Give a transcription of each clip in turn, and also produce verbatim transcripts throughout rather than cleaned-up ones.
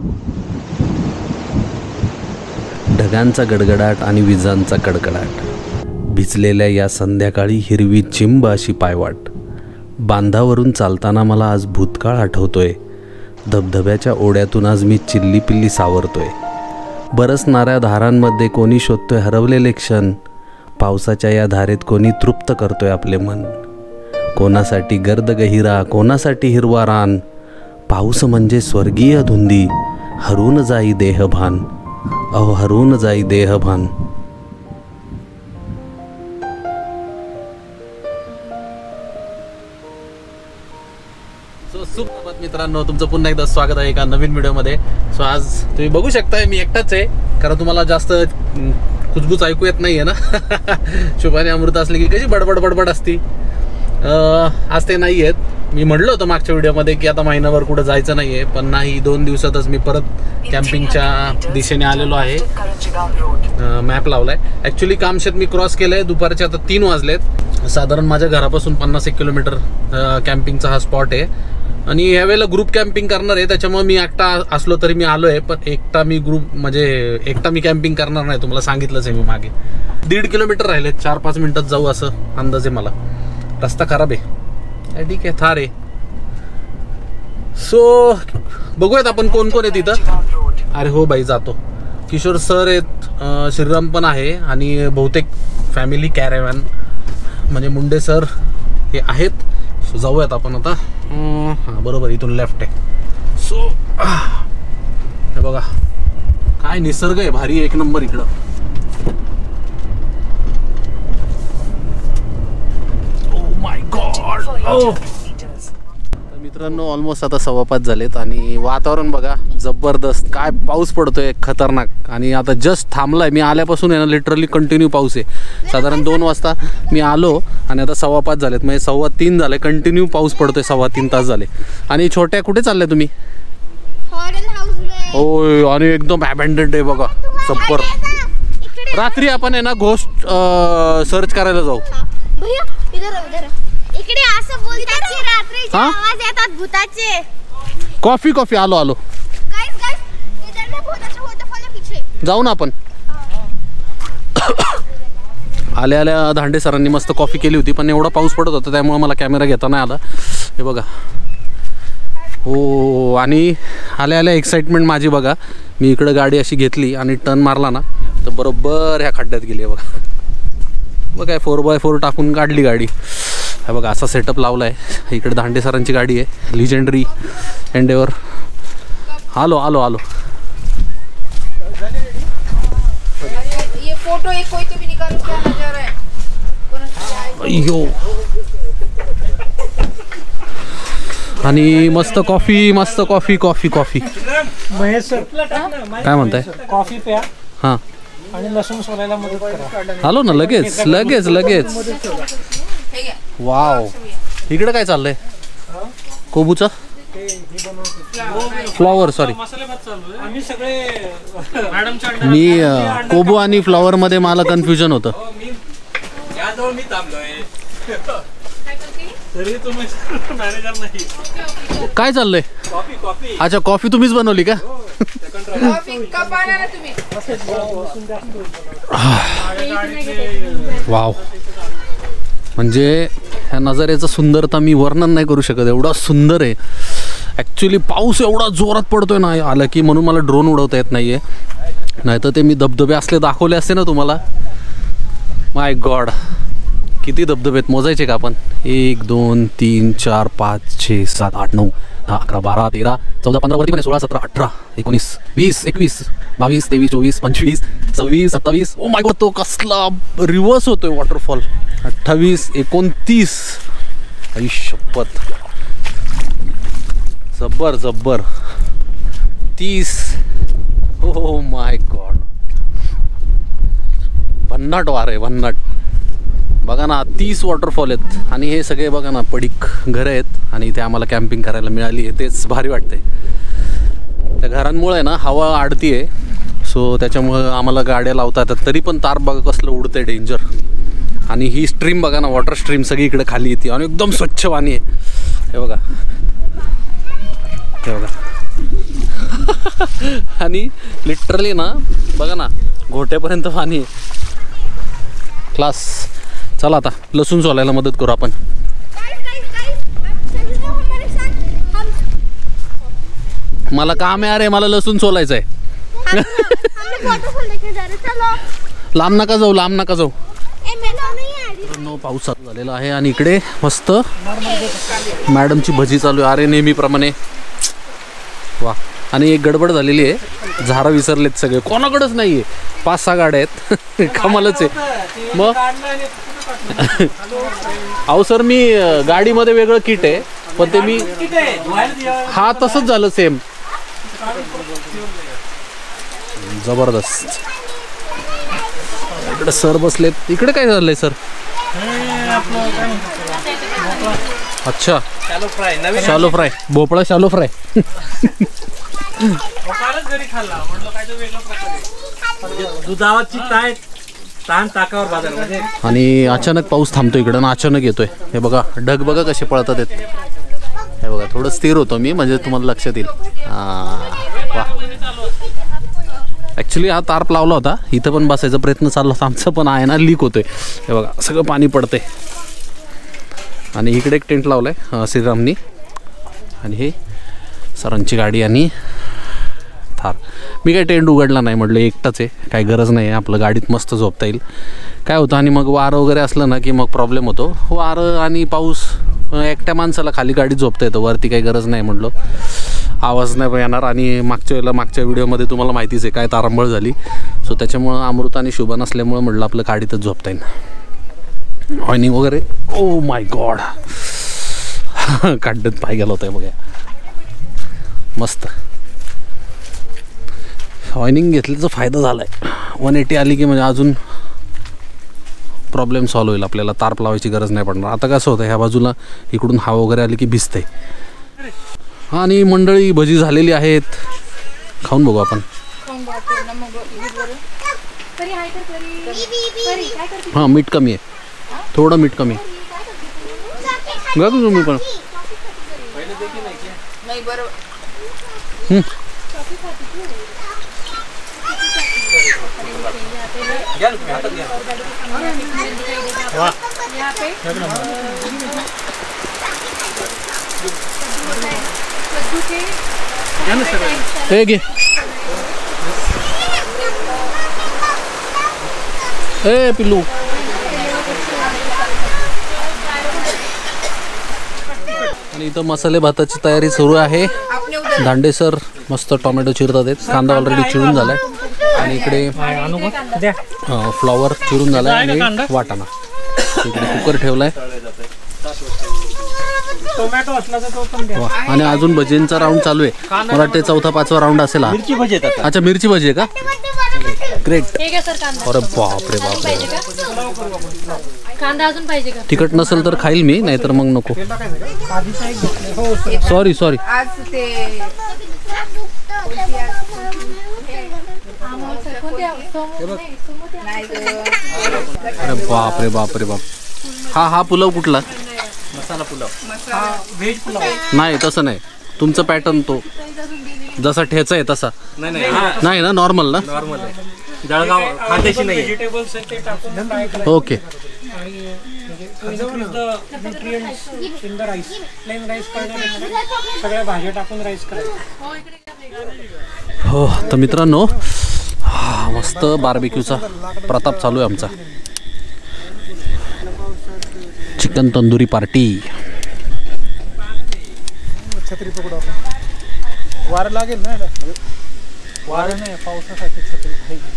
ढगांचा गडगडाट आणि विजांचा कडकडाट, भिजलेल्या या संध्याकाळी हिरवी चिंब अशी पायवाट. बांधावरून चालताना मला आज भूतकाळ आठवतोय. धबधब्याच्या ओढ्यातून आज मी चिल्ली पिल्ली सावरतोय. बरसणाऱ्या धारांमध्ये कोणी शोधतोय हरवलेले क्षण. पावसाच्या या धारेत कोणी तृप्त करतोय आपले मन. कोणासाठी गर्द गहिरा, कोणासाठी हिरवा रान. पाऊस म्हणजे स्वर्गीय धुंदी, हरून जाई देहभान. अहो हरून जाई देहभान. सो सुप्रभात मित्रांनो, तुमचं पुन्हा एकदा स्वागत आहे एका नवीन व्हिडिओमध्ये. सो आज तुम्ही बघू शकताय मी एकटाच आहे, कारण तुम्हाला जास्त कुजबूज ऐकू येत नाही आहे ना. शुभाने अमृत असले की कशी बडबड बडबड असती. आज ते नाही आहेत. मी म्हटलं होतं मागच्या व्हिडिओमध्ये की आता महिनाभर कुठं जायचं नाही आहे, पण नाही, दोन दिवसातच मी परत कॅम्पिंगच्या दिशेने आलेलो आहे. मॅप लावला आहे. ॲक्च्युली कामशेत मी क्रॉस केलं आहे. दुपारचे आता तीन वाजलेत. साधारण माझ्या घरापासून पन्नास एक किलोमीटर कॅम्पिंगचा हा स्पॉट आहे. आणि ह्यावेळेला ग्रुप कॅम्पिंग करणार आहे, त्याच्यामुळे मी एकटा असलो तरी मी आलो आहे. पण एकटा मी ग्रुप म्हणजे एकटा मी कॅम्पिंग करणार नाही, तुम्हाला सांगितलंच आहे मी मागे. दीड किलोमीटर राहिले, चार पाच मिनटात जाऊ असं अंदाज आहे मला. रस्ता खराब आहे, ठीक आहे, थार आहे. सो बघूयात आपण कोण कोण आहे तिथं. अरे हो बाई, जातो. किशोर सर आहेत, श्रीराम पण आहे आणि बहुतेक फॅमिली कॅरेव्हॅन म्हणजे मुंडे सर हे आहेत. सो जाऊयात आपण आता. हां बरोबर, इथून लेफ्ट आहे. सो हे बघा काय निसर्ग आहे भारी, एक नंबर इकडं. ओ माय गॉड. ओ मित्रांनो, ऑलमोस्ट आता सव्वा पाच झालेत आणि वातावरण बघा जबरदस्त. काय पाऊस पडतोय खतरनाक. आणि आता जस्ट थांबलाय. मी आल्यापासून आहे ना लिटरली कंटिन्यू पाऊस आहे. साधारण दोन वाजता मी आलो आणि आता सव्वा पाच झालेत, म्हणजे सव्वा तीन झाले. कंटिन्यू पाऊस पडतोय, सव्वा तीन तास झाले. आणि छोट्या कुठे चालल्या तुम्ही? होय, आणि एकदम अबॅन्डन्ड आहे बघा, सब्बर. रात्री आपण आहे ना घोस्ट सर्च करायला जाऊ. इकडे असं बोलतात की रात्रीचे आवाज येतात भूताचे. कॉफी कॉफी आलो आलो. गाइस गाइस, इधर में भूताचे वॉटरफॉल है पीछे. जाऊ ना आपण. आल्या आल्या धांडे सरांनी मस्त कॉफी केली होती, पण एवढा पाऊस पडत होता त्यामुळे मला कॅमेरा घेता नाही आला. हे बघा. हो, आणि आल्या आल्या एक्साइटमेंट माझी बघा. मी इकडे गाडी अशी घेतली आणि टर्न मारला ना तर बरोबर ह्या खड्ड्यात गेली. बघा बघा, काय फोर बाय फोर टाकून काढली गाडी. हे बघा असा सेटअप लावला आहे. इकडे धांडे सरांची गाडी आहे, लिजेंडरी एंडेवर. आलो आलो आलो. ये फोटो एक कोई तो भी निकालो, क्या नजारा है. अयो. आणि मस्त कॉफी, मस्त coffee coffee coffee. Mahesh sir काय म्हणताय? कॉफी प्या हां, आणि लसूण सोलायला मदत करा. आलो ना लगेच लगेच लगेच. वाव, इकडे काय चाललंय? कोबूचा फ्लॉवर, सॉरी. आम्ही सगळे मी कोबू आणि फ्लॉवर मध्ये मला कन्फ्युजन होतं. काय चाललंय? अच्छा, कॉफी तुम्हीच बनवली का? वाव, म्हणजे ह्या नजाऱ्याचं सुंदरता मी वर्णन नाही करू शकत, एवढा सुंदर आहे. ॲक्च्युली पाऊस एवढा जोरात पडतोय ना आला की, म्हणून मला ड्रोन उडवता येत नाही आहे. नाही तर ते मी धबधबे असले दाखवले असते ना तुम्हाला. माय गॉड, किती धबधबे आहेत मोजायचे का आपण? एक दोन तीन चार पाच छे सात आठ नऊ दहा अकरा बारा तेरा चौदा पंधरा वरती पण सोळा सतरा अठरा एकोणीस वीस एकवीस बावीस तेवीस चोवीस पंचवीस सव्वीस सत्तावीस. ओ माय गॉड, तो कसला रिव्हर्स होतोय वॉटरफॉल. अठ्ठावीस एकोणतीस. आई शपथ, जब्बर जब्बर. तीस. ओ माय गॉड, भन्नाट वार आहे, भन्नाट. बघा ना, तीस वॉटरफॉल आहेत. आणि हे सगळे बघा ना पडीक घरं आहेत आणि इथे आम्हाला कॅम्पिंग करायला मिळाली आहे, तेच भारी वाटते. त्या घरांमुळे ना हवा आडती आहे, सो त्याच्यामुळं आम्हाला गाड्या लावता येतात. तरी पण तार बघा कसलं उडतंय, डेंजर. आणि ही स्ट्रीम बघा ना, वॉटर स्ट्रीम सगळी इकडे खाली येते आणि एकदम स्वच्छ पाणी आहे. हे बघा, हे बघा. आणि लिटरली ना बघा ना घोट्यापर्यंत पाणी आहे. क्लास. चला आता लसूण सोलायला मदत करू आपण. मला काम आहे अरे, मला लसूण सोलायचं आहे. लांब नका जाऊ, लांब नका जाऊ. पाऊस चालू झालेला आहे आणि इकडे मस्त मॅडमची भजी चालू आहे. अरे नेहमीप्रमाणे वा. आणि एक गडबड झालेली आहे, झाडं विसरलेत सगळे, कोणाकडेच नाही आहे. पाच सहा गाड्या आहेत. कमालच आहे. मग अहो सर मी गाडीमध्ये वेगळं किट आहे पण ते मी हा तसंच झालं सेम. जबरदस्त. इकडे सर बसलेत. इकडे काय झालंय सर? अच्छा शालो फ्राय, भोपळा शालो फ्राय. दुधावाची काय ताण ताकावर बाजारमध्ये. आणि अचानक पाऊस थांबतो इकडं ना अचानक येतोय. हे बघा ढग बघा कसे पळतात आहेत. हे बघा थोडं स्थिर होतो मी म्हणजे तुम्हाला लक्षात येईल. वा. ॲक्च्युली हा तार्प लावला होता, इथं पण बसायचा प्रयत्न चालला होता आमचं, पण आहे ना लीक होतोय. हे बघा सगळं पाणी पडतंय. आणि इकडे एक टेंट लावला आहे श्रीरामनी. आणि हे सरांची गाडी आणि थार. मी काही टेंट उघडला नाही, म्हटलं एकटाच आहे, काही गरज नाही आहे, आपलं गाडीत मस्त झोपता येईल. काय होतं आणि मग वारं वगैरे असलं ना की मग प्रॉब्लेम होतो. वारं आणि पाऊस, एकट्या माणसाला खाली गाडीत झोपता येतं, वरती काही गरज नाही म्हटलं. आवाज नाही येणार. आणि मागच्या वेळेला मागच्या व्हिडिओमध्ये तुम्हाला माहितीच आहे काय तारंबळ झाली. सो त्याच्यामुळं अमृत आणि शुभ नसल्यामुळं म्हटलं आपलं गाडीतच झोपता येईल. हॉर्निंग वगैरे. Oh my god. काढत पाय गेला होता बघा. मस्त हॉर्निंग घेतल्याचा फायदा झाला आहे. वन एटी आली की म्हणजे अजून प्रॉब्लेम सॉल्व्ह होईल. आपल्याला तार्प लावायची गरज नाही पडणार. आता कसं होतं ह्या बाजूला इकडून हवा वगैरे आली की भिजते. आणि मंडळी भजी झालेली आहेत, खाऊन बघू आपण. हां मीठ कमी आहे, थोडं मीठ कमी आहे. बघा तुम्ही पण. हे घे. ए पिल्लू. आणि इथं मसाले भाताची तयारी सुरू आहे. दांडे सर मस्त टोमॅटो चिरतात आहेत. कांदा ऑलरेडी चिरून झालाय आणि इकडे फ्लॉवर चिरून झालाय आणि वाटाणा. इकडे कुकर ठेवलाय. टोमॅटो असला तर तो पण द्या. आणि अजून भजींचा राऊंड चालू आहे. मला वाटते चौथा पाचवा राऊंड असेल हा. मिरची भजी येतात. अच्छा मिरची भजी आहे का? ग्रेट. अरे बापरे बापरे. कांदा अजून पाहिजे का? तिखट नसेल तर खाईल मी, नाहीतर मग नको. Sorry sorry. आज ते अरे बापरे बापरे बाप. हा हा पुलाव कुठला? मसाला पुलाव. व्हेज पुलाव नाही तसं नाही, तुमचं पॅटर्न तो जसा ठेचा आहे तसा नाही ना, नॉर्मल ना? नॉर्मल आहे. जळगाव खांद्याची नाही. व्हेजिटेबल्स ते टाकून फ्राय करायचं. ओके. आणि nutrients in the rice. Plain rice करण्यापेक्षा सगळ्या भाज्या टाकून राईस करायचं. हो तर मित्रांनो मस्त बार्बेक्यूचा प्रताप चालू आहे आमचा. Chicken tandoori party. छत्री पकडू आपण. वारं लागेल ना. वारं नाही पावसासाठी छत्री पाहिजे.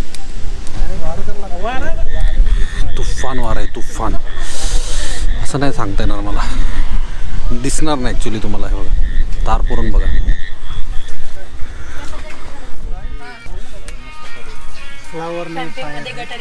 तुफान वार आहे तुफान. असं नाही सांगता येणार मला, दिसणार नाही ॲक्च्युली तुम्हाला. हे बघा तार पुरून बघा. फ्लावर नाही फ्लावर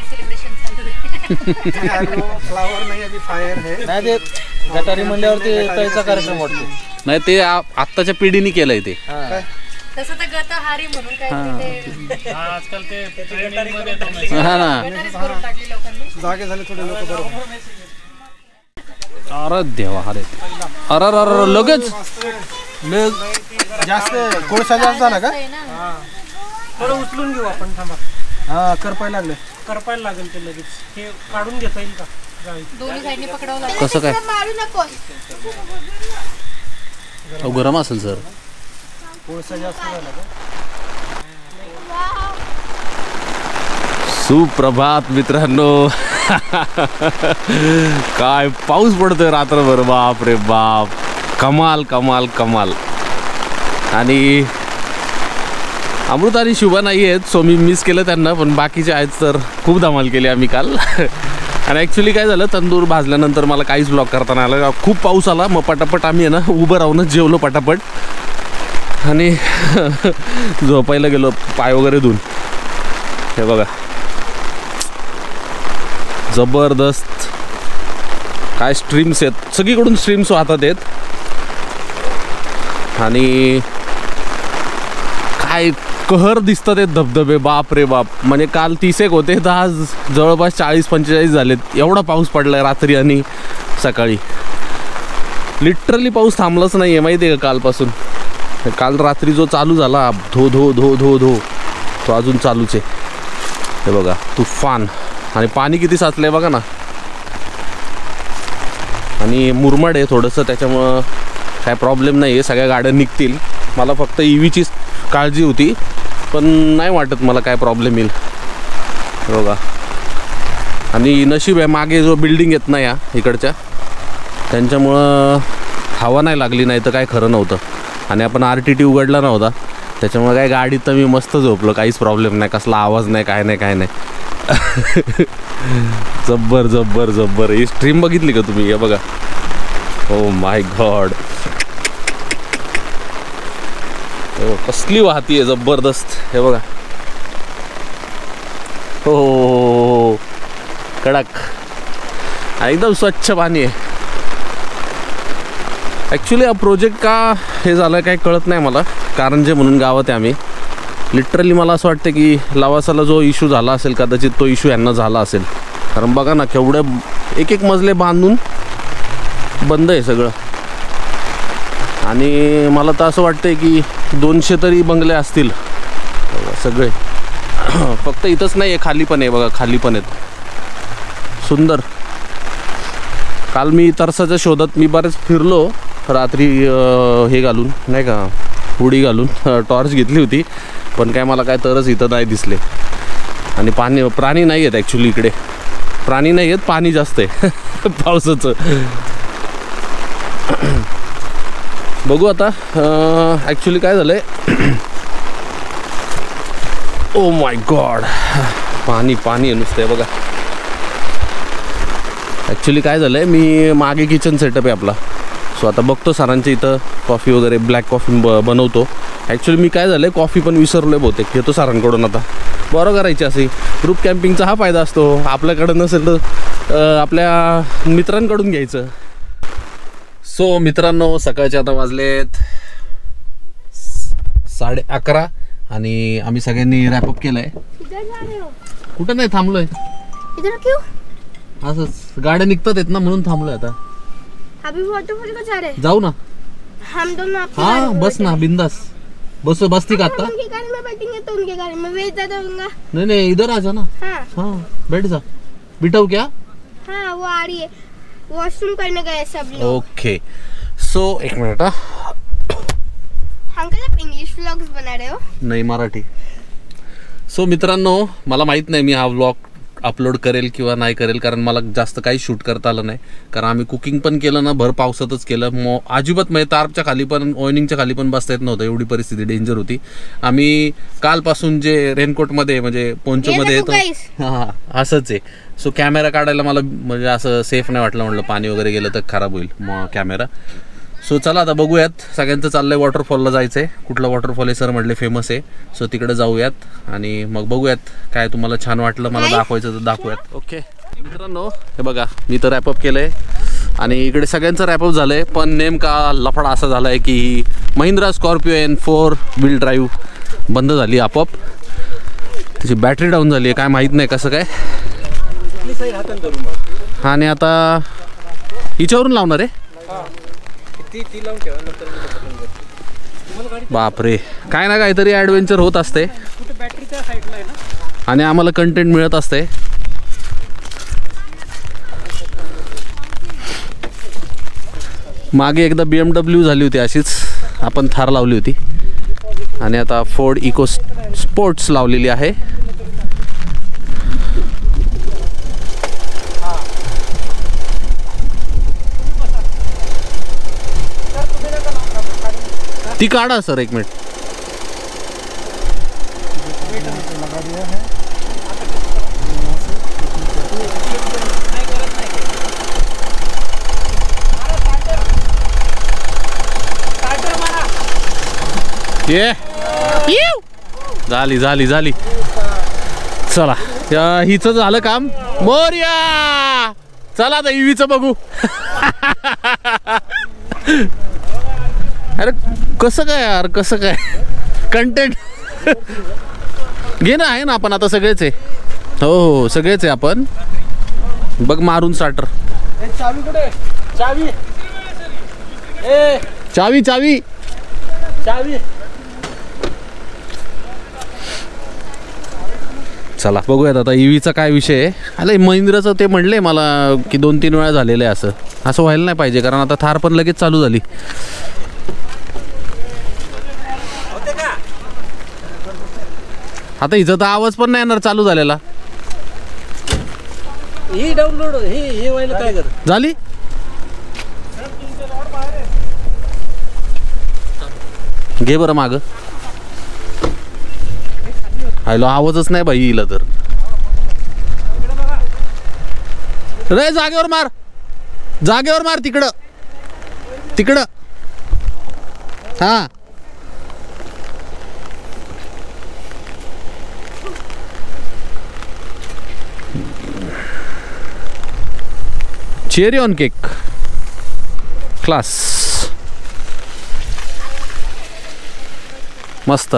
नाही अभी फायर है. नाही ते गटारी म्हणल्यावरती त्याचा कार्यक्रम वाटतो. नाही ते आत्ताच्या पिढीने केलंय ते. तसं तर गत हारी म्हणून काय आजकाल ते हा ना. जागे झाले थोडे लोक. बरोबर. अरे देवा. अरे अरे अरे लगेच लय जास्त कोळसा जास्त झाला का? थोडं उचलून घेऊ आपण थांबा. हा करपायला लागले. करपायला लागेल ते लगेच. हे काढून घेता येईल का जाळी? दोन्ही साईडने पकडावं लागेल. कसं काय? मारू नको. अहो गरम असेल सर. कोळसा जास्त झाला का? सुप्रभात मित्रांनो. काय पाऊस पडतोय रात्रभर. बाप रे बाप. कमाल कमाल कमाल. आणि अमृता आणि शुभा नाही आहेत सो मी मिस केलं त्यांना, पण बाकीचे आहेत तर खूप धमाल केली आम्ही काल. आणि ॲक्च्युली काय झालं, तंदूर भाजल्यानंतर मला काहीच ब्लॉग करता नाही आलं. खूप पाऊस आला. मग पटापट आम्ही आहे ना उभं राहूनच जेवलो पटापट आणि झोपायला गेलो पाय वगैरे धुवून. हे बघा जबरदस्त काय स्ट्रीम्स आहेत, सगळीकडून स्ट्रीम्स वाहतात आहेत. आणि काय कहर दिसतात ते धबधबे. बाप रे बाप. म्हणजे काल तीस एक होते तर आज जवळपास चाळीस पंचेचाळीस झालेत. एवढा पाऊस पडलाय रात्री आणि सकाळी. लिटरली पाऊस थांबलाच नाही आहे माहिती आहे का कालपासून. काल रात्री जो चालू झाला धो धो धो धो धो तो अजून चालूच आहे. हे बघा तुफान. आणि पाणी किती साचलं आहे बघा ना. आणि मुरमाड आहे थोडंसं त्याच्यामुळं काय प्रॉब्लेम नाही आहे. सगळ्या गाड्या निघतील. मला फक्त ई व्हीचीच काळजी होती, पण नाही वाटत मला काय प्रॉब्लेम येईल. बघा. आणि नशीब आहे मागे जो बिल्डिंग येत नाही या इकडच्या त्यांच्यामुळं हवा नाही लागली, नाही तर काय खरं नव्हतं. आणि आपण आर टी टी उघडला नव्हता त्याच्यामुळे काय गाडीत तर मी मस्त झोपलो. काहीच प्रॉब्लेम नाही. कसला आवाज नाही काय नाही काय नाही. जब्बर जब्बर जब्बर. ही स्ट्रीम बघितली का तुम्ही? हे बघा. Oh my God. हो कसली वाहती आहे जबरदस्त. हे बघा. हो कडक एकदम स्वच्छ पाणी आहे. ॲक्च्युली हा प्रोजेक्ट का हे झालं काही कळत नाही मला. कारंजे म्हणून गावात आहे आम्ही. लिटरली मला असं वाटतं की लवासाला जो इश्यू झाला असेल कदाचित तो इश्यू यांना झाला असेल. कारण बघा ना केवढे एक एक मजले बांधून बंद आहे सगळं. आणि मला तर असं वाटतं की दोनशे तरी बंगले असतील सगळे. फक्त इथंच नाही आहे, खाली पण आहे बघा. खाली पण आहेत सुंदर. काल मी तरसाच्या शोधात मी बरेच फिरलो रात्री हे घालून नाही का हुडी घालून टॉर्च घेतली होती, पण काय मला काय तरच इथं नाही दिसले. आणि पाणी प्राणी नाही आहेत ॲक्च्युली इकडे. प्राणी नाही आहेत, पाणी जास्त आहे पावसाचं. बघू आता. ॲक्च्युली काय झालं आहे. Oh my God. पाणी पाणी आहे नुसतं बघा. ॲक्च्युली काय झालं आहे मी मागे किचन सेटअप आहे आपला. सो आता बघतो सरांच्या इथं कॉफी वगैरे ब्लॅक कॉफी ब बनवतो. ॲक्च्युली मी काय झालं आहे कॉफी पण विसरलो आहे बहुतेक. घेतो सरांकडून आता. बरं करायची अशी ग्रुप कॅम्पिंगचा हा फायदा असतो. आपल्याकडं नसेल तर आपल्या मित्रांकडून घ्यायचं. सो मित्रांनो सकाळचे आता वाजलेत साडे अकरा आणि आम्ही सगळ्यांनी रॅपअप केलं आहे. कुठं नाही थांबलो आहे. इधर क्यों? असंच गाड्या निघतात आहेत ना म्हणून थांबलोय आता. अभी वाटरफॉल को जा रहे हैं जाऊ ना. हम दोनों. आपकी हाँ गाड़ी में बस ना बिंदास. बस बसती का आता? उनकी गाड़ी में बैठेंगे तो उनकी गाड़ी में मैं ज्यादा होऊंगा. नहीं नहीं इधर आ जाना. हाँ हाँ बैठ जा. बिठाऊ क्या? हाँ वो आ रही है. वॉशरूम करने गए सब लोग. ओके. सो एक मिनिट. हा अंकल आप इंग्लिश व्लॉग्स बना रहे हो? नाही मराठी. सो मित्रांनो मला माहीत नाही मी हा व्लॉग अपलोड करेल किंवा नाही करेल, कारण मला जास्त काही शूट करता आलं नाही. कारण आम्ही कुकिंग पण केलं ना भर पावसातच केलं. मग अजिबात म्हणजे तारच्या खाली पण ओयनिंगच्या खाली पण बसता येत नव्हतं. एवढी परिस्थिती डेंजर होती. आम्ही कालपासून जे रेनकोटमध्ये म्हणजे पोंचोमध्ये येतो हां असंच आहे. सो कॅमेरा काढायला मला म्हणजे असं सेफ नाही वाटलं. म्हटलं पाणी वगैरे गेलं तर खराब होईल मग कॅमेरा. सो चला आता बघूयात. सगळ्यांचं चाललंय वॉटरफॉलला जायचं आहे. कुठलं वॉटरफॉल आहे सर म्हटले फेमस आहे. सो तिकडे जाऊयात आणि मग बघूयात काय तुम्हाला छान वाटलं मला दाखवायचं तर दाखवूयात. ओके मित्रांनो हे बघा मी तर रॅपअप केलं आहे आणि इकडे सगळ्यांचं रॅपअप झालं आहे. पण नेमका लफडा असा झाला आहे की Mahindra Scorpio N four wheel drive बंद झाली आपोआप. त्याची बॅटरी डाऊन झाली आहे काय माहीत नाही कसं काय. आणि आता हिच्यावरून लावणार आहे. बापरे, काय ना काहीतरी ॲडव्हेंचर होत असते कुठे बॅटरी त्या साईडला आहे ना. आणि आम्हाला कंटेंट मिळत असते. मागे एकदा बी एम डब्ल्यू झाली होती अशीच, आपण थार लावली होती आणि आता फोर्ड इको स्पोर्ट्स लावलेली आहे. ती काढा सर एक मिनिट. ये झाली झाली झाली. चला हिचं झालं काम. मोर्या चला आता ईव्हीचं बघू. अरे कसं काय यार, कसं काय कंटेंट घे ना. आहे ना आपण आता सगळेच आहे. हो हो सगळेच आहे आपण. बघ मारून स्टार्टर. चावी कुठे? चावी ए चावी चावी चावी. चला बघूयात आता ईव्हीचा काय विषय आहे. अरे महिंद्राचं ते म्हणले मला की दोन तीन वेळा झालेलं आहे. असं असं व्हायला नाही पाहिजे, कारण आता थार पण लगेच चालू झाली. आता हिचा तर आवाज पण नाही येणार चालू झालेला. ही डाउनलोड हे हे व्हायला काय कर झाली. घे बरं माग. हॅलो आवाजच नाही बाई हिला तर. रे जागेवर मार, जागेवर मार. तिकडं तिकडं हा. चेरी ऑन केक क्लास मस्त.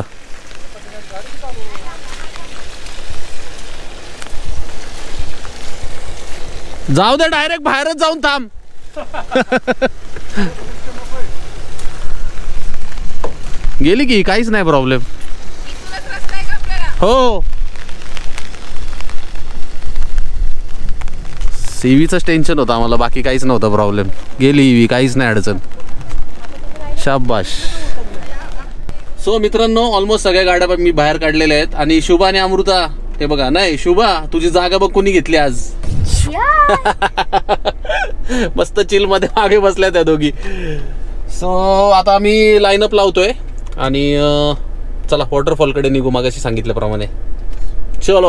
जाऊ दे डायरेक्ट बाहेरच जाऊन थांब. गेली की काहीच नाही प्रॉब्लेम. हो ईव्हीचंच टेन्शन होतं आम्हाला, बाकी काहीच नव्हतं प्रॉब्लेम. गेली ईव्ही, काहीच नाही अडचण. शाबाश. सो मित्रांनो ऑलमोस्ट सगळ्या गाड्या मी बाहेर काढलेल्या आहेत. आणि शुभा आणि अमृता हे बघा. नाही शुभा तुझी जागा बघ कोणी घेतली आज. मस्त चिल मध्ये मागे बसल्या त्या दोघी. सो आता आम्ही लाईनअप लावतोय आणि चला वॉटरफॉलकडे निघू मागाशी सांगितल्याप्रमाणे. चलो.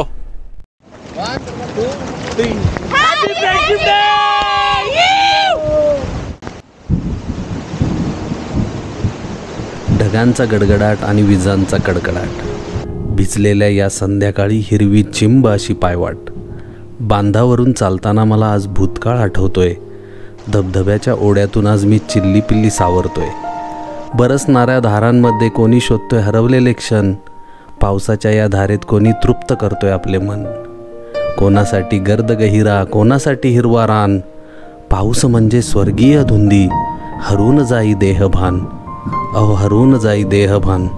ढगांचा गडगडाट आणि विजांचा कडकडाट. भिजलेल्या या संध्याकाळी हिरवी चिंब अशी पायवाट. बांधावरून चालताना मला आज भूतकाळ आठवतोय. धबधब्याच्या ओढ्यातून आज मी चिल्ली पिल्ली सावरतोय. बरसणाऱ्या धारांमध्ये कोणी शोधतोय हरवलेले क्षण. पावसाच्या या धारेत कोणी तृप्त करतोय आपले मन. कोणासाठी गर्द गहिरा, कोणासाठी हिरवा रान. पाऊस म्हणजे स्वर्गीय धुंदी. हरून जाई देहभान, अहो हरून जाई देहभान.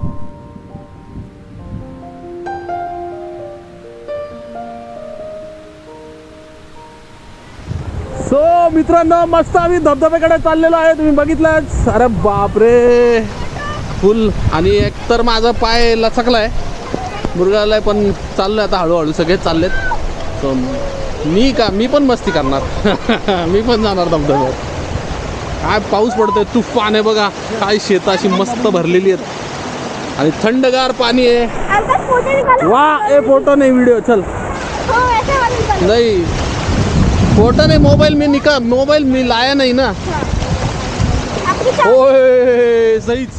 सो मित्रांनो मस्त आम्ही धबधब्याकडे चाललेलो आहे. तुम्ही बघितलंच. अरे बापरे फुल. आणि एकतर माझा पाय लचकलाय, मुरगाळलाय, पण चाललोय आता हळूहळू. सगळेच चाललेत. सो मी का मी पण मस्ती करणार. मी पण जाणार धबधब्यात. काय पाऊस पडतोय, तुफान आहे बघा. काय शेतं अशी मस्त भरलेली आहेत आणि थंडगार पाणी आहे. वा ए फोटो नाही व्हिडिओ. चल नाही फोटो नाही. मोबाईल मी निका मोबाईल मी लाया नाही ना. ओय सहीच.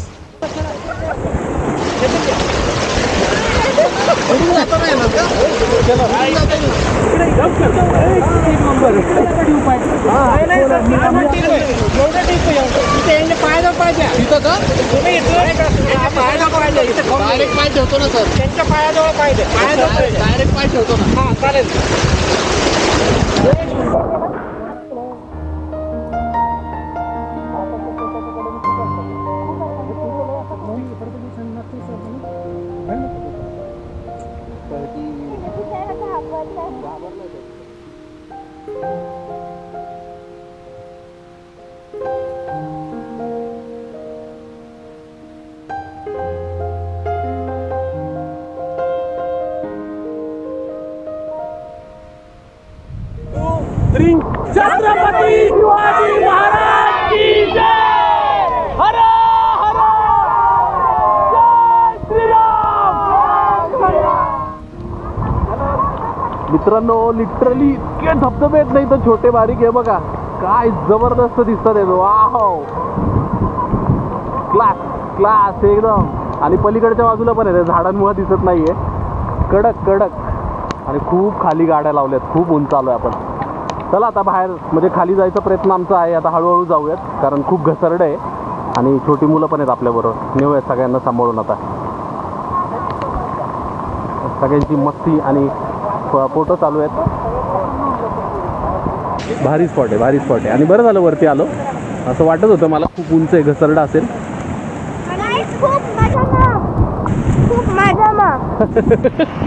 डायरेक्ट पाय ठेवतो ना सर. त्यांच्या पायाजवळ पाय डायरेक्ट पाय ठेवतो ना. हा चालेल. छत्रपती शिवाजी महाराज की जय. हर हर जय श्रीराम. मित्रांनो लिटरली इतके धबधबे आहेत नाही तर छोटे बारीक आहे बघा, काय जबरदस्त दिसतात आहे. वाव, क्लास क्लास एकदम. आणि पलीकडच्या बाजूला पण आहे, झाडांमुळे दिसत नाहीये. कडक कडक आणि खूप खाली गाड्या लावल्यात, खूप उंच आलोय आपण. चला आता बाहेर म्हणजे खाली जायचा प्रयत्न आमचा आहे. आता हळूहळू जाऊयात कारण खूप घसरड आहे आणि छोटी मुलं पण आहेत आपल्याबरोबर. नेऊयात सगळ्यांना सांभाळून. आता सगळ्यांची मस्ती आणि फोटो चालू आहेत. भारी स्पॉट आहे, भारी स्पॉट आहे. आणि बरं झालं वरती आलो. असं वाटत होतं मला खूप उंच आहे, घसरड असेल. खूप मजा मा खूप मजा मा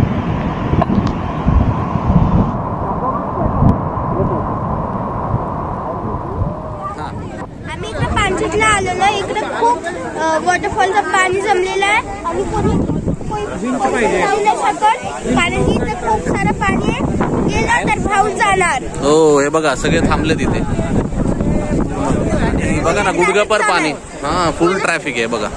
आम्ही इकडे पांचीतला आलेलो. इकडे खूप वॉटरफॉलचं पाणी जमलेलं आहे आणि कोणी कोणी जाऊ नाही शकत कारण की इथे खूप सारं पाणी आहे. गेलं तर पाऊस जाणार. हो हे बघा सगळे थांबले तिथे. बघा ना गुडघापर पाणी. हा फुल ट्रॅफिक आहे बघा.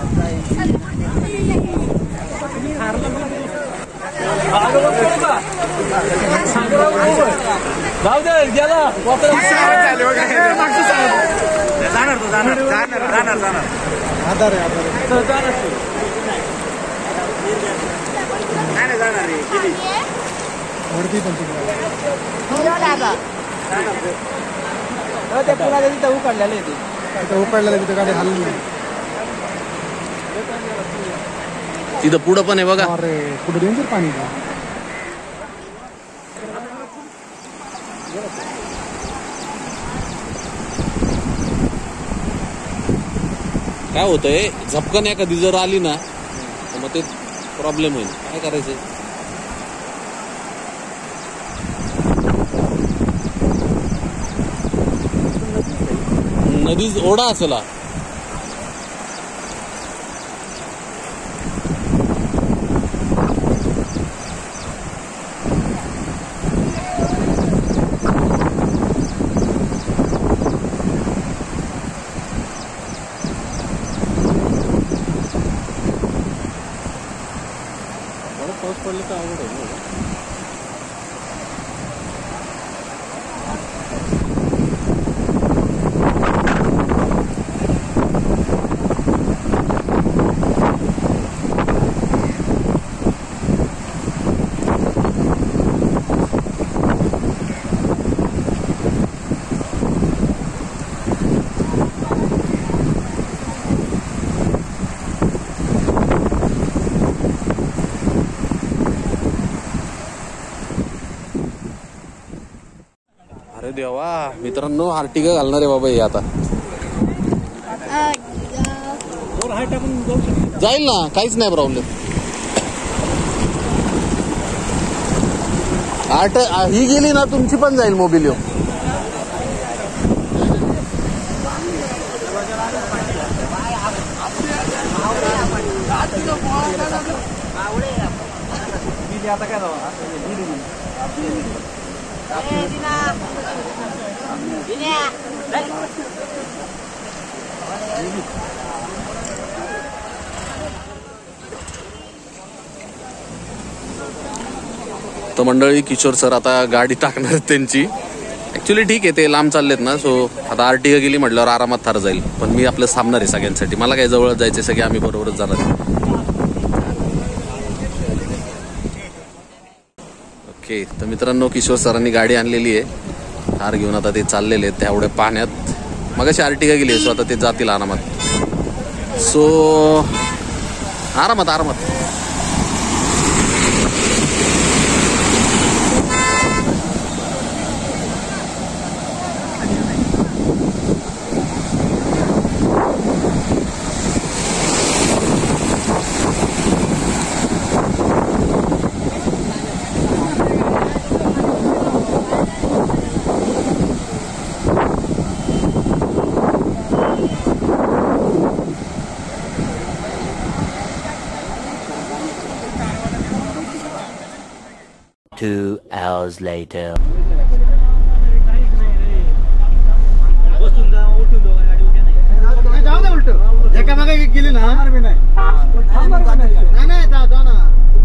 जाऊ दे गेला जाणार तो जाणार जाणार जाणार जाणार आधार आहे आधार नाही नाही जाणार गेली वरती पण त्या पुलाला तिथं उकडलेलं आहे. तिथं उकडलेलं तिथं गाडी हल्ली नाही. तिथं पुढं पण आहे बघा. अरे पुढे डेंजर पाणी. काय होतंय झपकन एखादी जर आली ना तर मग ते प्रॉब्लेम होईल. काय करायचं. नदी ओढा असेल. पाऊस पडलं तर आवड आहे. अरे देवा मित्रांनो आर्टिका घालणार आहे बाबा हे आता. जाईल ना काहीच नाही प्रॉब्लेम. आर्ट ही गेली ना तुमची पण जाईल मोबिलिओ. आता काय तर मंडळी किशोर सर आता गाडी टाकणार आहेत त्यांची. ऍक्च्युली ठीक आहे ते लांब चाललेत ना, सो आता आरटीगा गेली म्हटल्यावर आरामात थार जाईल. पण मी आपलं थांबणार आहे सगळ्यांसाठी. मला काय जवळ जायचे सगळे आम्ही बरोबरच जाणार. ओके तर मित्रांनो किशोर सरांनी गाडी आणलेली आहे. थार घेऊन आता ते चाललेले आहेत तेवढे पाण्यात. मगाशी आरटीगा गेली सो आता ते जातील आरामात. सो आरामात आरामात. Two hours later. जाऊ दे उलट एका मागे एक गेली ना नाही नाही जा ना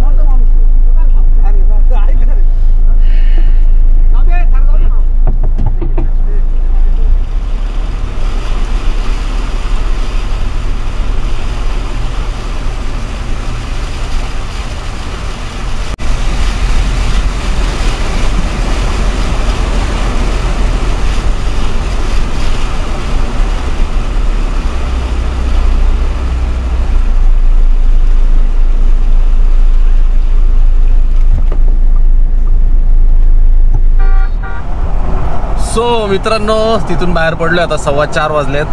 सो मित्रांनो तिथून बाहेर पडलो आता सव्वा चार वाजलेत.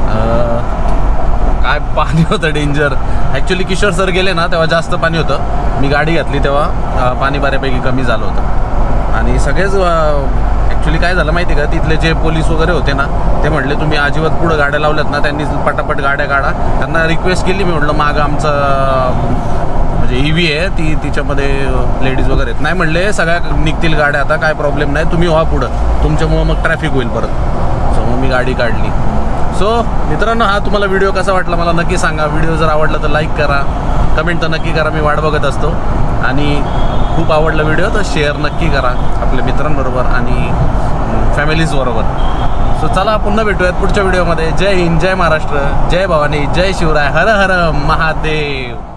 काय पाणी होतं डेंजर. ॲक्च्युली किशोर सर गेले ना तेव्हा जास्त पाणी होतं. मी गाडी घातली तेव्हा पाणी बऱ्यापैकी कमी झालं होतं. आणि सगळेच ॲक्च्युली काय झालं माहिती का, तिथले जे पोलीस वगैरे होते ना ते म्हटले तुम्ही अजिबात पुढं गाड्या लावल्यात ना, त्यांनी पटापट गाड्या काढा. त्यांना रिक्वेस्ट केली मी, म्हटलं मागं आमचं म्हणजे ई व्ही आहे ती, तिच्यामध्ये लेडीज वगैरे आहेत. नाही म्हणले सगळ्या निघतील गाड्या आता, काय प्रॉब्लेम नाही, तुम्ही व्हा पुढं, तुमच्यामुळं मग ट्रॅफिक होईल परत. सो मग मी गाडी काढली. सो मित्रांनो हा तुम्हाला व्हिडिओ कसा वाटला मला नक्की सांगा. व्हिडिओ जर आवडला तर लाईक करा, कमेंट तर नक्की करा, मी वाट बघत असतो. आणि खूप आवडला व्हिडिओ तर शेअर नक्की करा आपल्या मित्रांबरोबर आणि फॅमिलीजबरोबर. सो चला पुन्हा भेटूयात पुढच्या व्हिडिओमध्ये. जय हिंद, जय महाराष्ट्र, जय भवानी, जय शिवराय, हर हर महादेव.